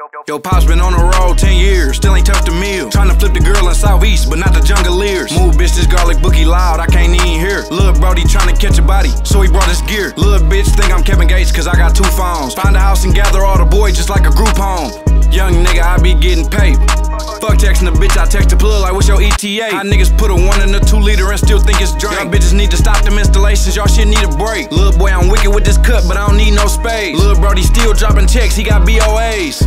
Yo, Pop's been on the road 10 years, still ain't touched a meal. Tryna flip the girl in Southeast, but not the Jungleers. Move, bitch, this garlic bookie loud, I can't even hear. Lil' Brody tryna catch a body, so he brought his gear. Lil' bitch think I'm Kevin Gates, cause I got 2 phones. Find a house and gather all the boys just like a group home. Young nigga, I be getting paid. Fuck texting a bitch, I text the plug like what's your ETA? How niggas put a 1 in a 2 liter and still think it's drink. Y'all bitches need to stop them installations, y'all shit need a break. Lil' boy, I'm wicked with this cut, but I don't need no space. Lil' Brody still dropping checks, he got BOAs.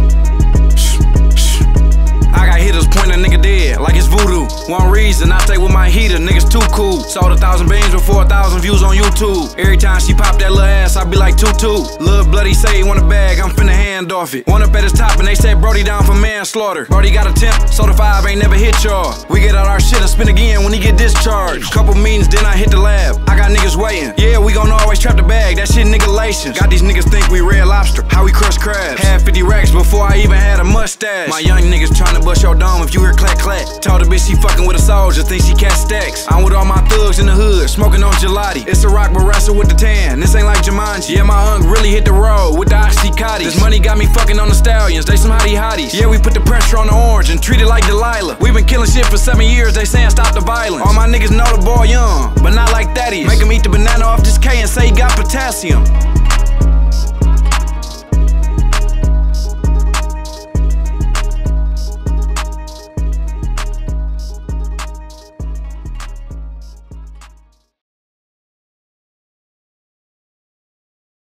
I got hitters pointing a nigga dead like it's voodoo. One reason I stay with my heater, niggas too cool. Sold 1,000 beans with 4,000 views on YouTube. Every time she pop that little ass, I be like tutu. Lil' Bloody say he want a bag, I'm finna hand off it. One up at his top and they said Brody down for manslaughter. Brody got a 10, sold a 5, ain't never hit y'all. We get out our shit and spin again when he get discharged. Couple meetings, then I hit the lab. I got niggas waiting. Yeah, we gon' always trap the bag, that shit nigga-lations. Got these niggas think we Red Lobster, how we crush crabs. Had 50 racks before I even had a mustache. My young niggas tryna bust your dome if you hear clack clack. Told the bitch she fucking with a soldier, think she catch stacks. I'm with all my thugs in the hood, smoking on gelati. It's a rock but wrestle with the tan, this ain't like Jumanji. Yeah, my unk really hit the road with the Oxycontin. This money got me fucking on the stallions, they some hotties. Yeah, we put the pressure on the orange and treat it like Delilah. We been killing shit for 7 years, they saying stop the violence. All my niggas know the boy young, but not like that. Make him eat the banana off this K and say he got potassium.